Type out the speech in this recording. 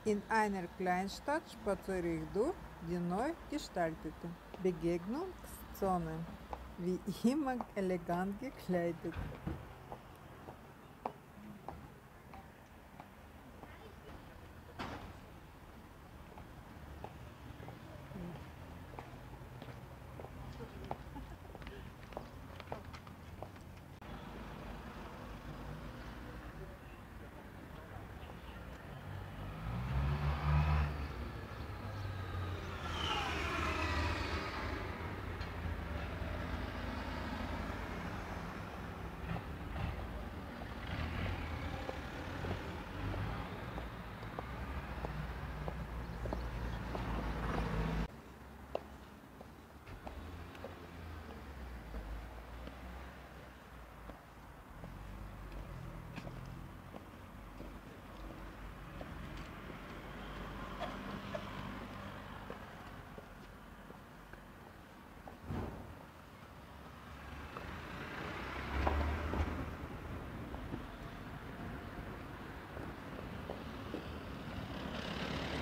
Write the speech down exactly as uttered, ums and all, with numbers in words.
In einer Kleinstadt spaziere ich durch die neu gestaltete Begegnungszone, wie immer elegant gekleidet.